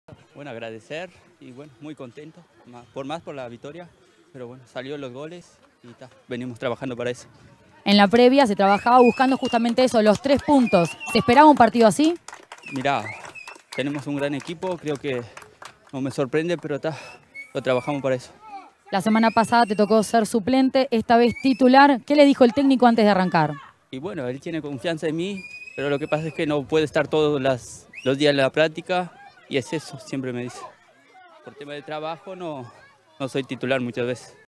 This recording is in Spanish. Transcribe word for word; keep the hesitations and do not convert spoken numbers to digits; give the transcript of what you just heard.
Bueno, agradecer y bueno, muy contento, más- por más por la victoria, pero bueno, salió los goles y ta, venimos trabajando para eso. En la previa se trabajaba buscando justamente eso, los tres puntos. ¿Se esperaba un partido así? Mirá, tenemos un gran equipo, creo que no me sorprende, pero ta, lo trabajamos para eso. La semana pasada te tocó ser suplente, esta vez titular. ¿Qué le dijo el técnico antes de arrancar? Y bueno, él tiene confianza en mí, pero lo que pasa es que no puede estar todos las- los días en la práctica y es eso, siempre me dice. Por tema de trabajo no, no soy titular muchas veces.